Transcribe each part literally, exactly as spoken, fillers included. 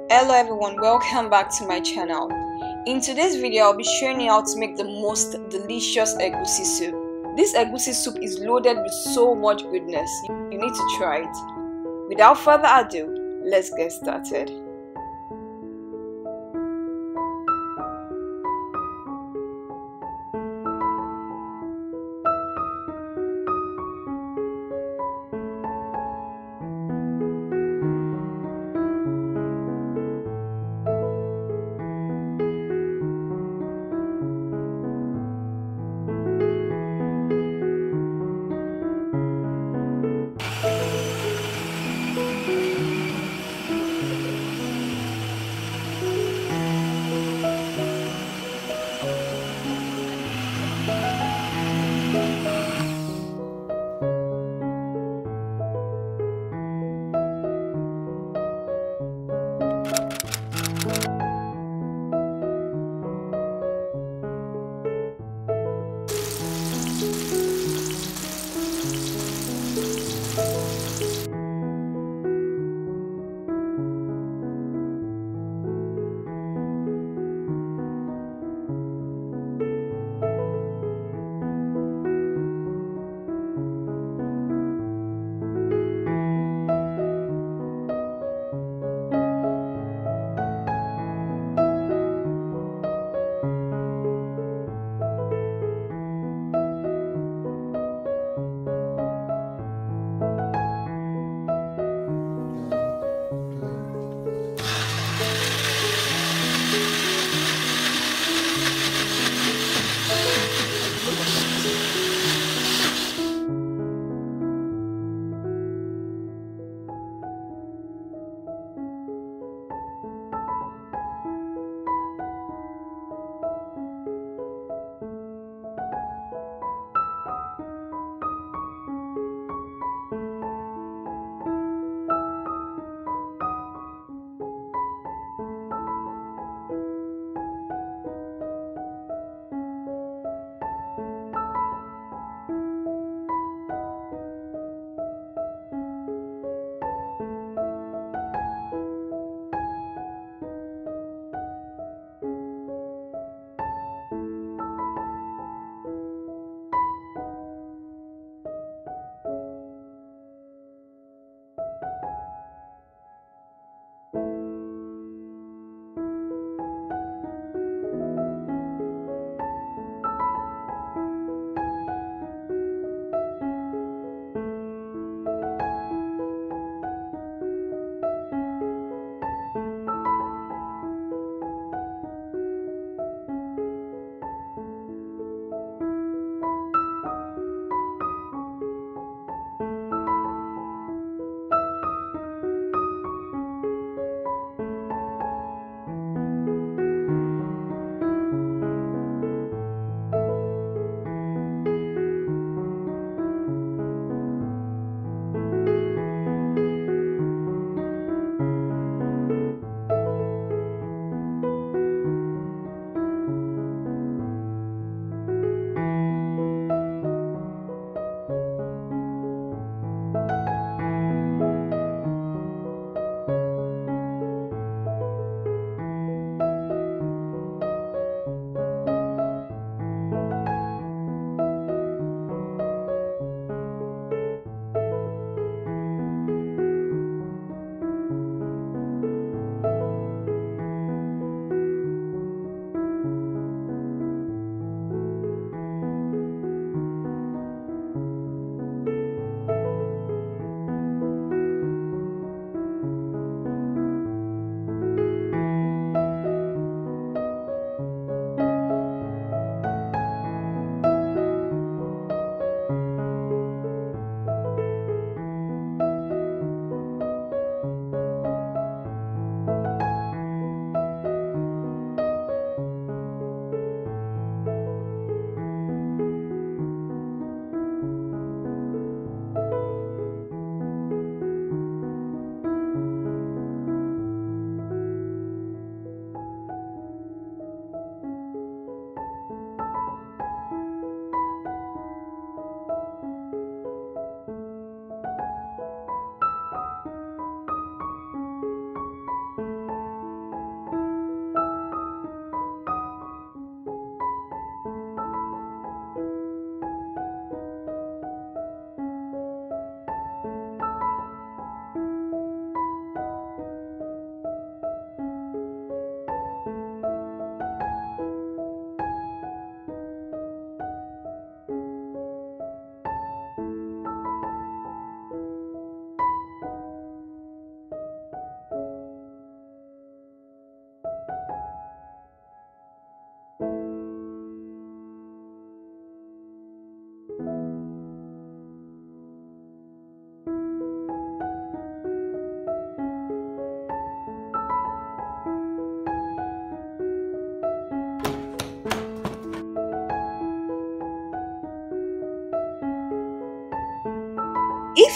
Hello everyone, welcome back to my channel. In today's video, I'll be showing you how to make the most delicious egusi soup. This egusi soup is loaded with so much goodness. You need to try it. Without further ado, let's get started.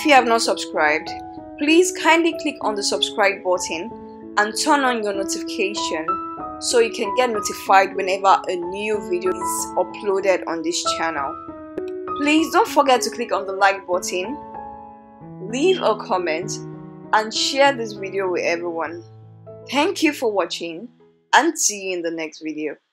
If you have not subscribed, please kindly click on the subscribe button and turn on your notification so you can get notified whenever a new video is uploaded on this channel. Please don't forget to click on the like button, leave a comment, and share this video with everyone. Thank you for watching, and see you in the next video.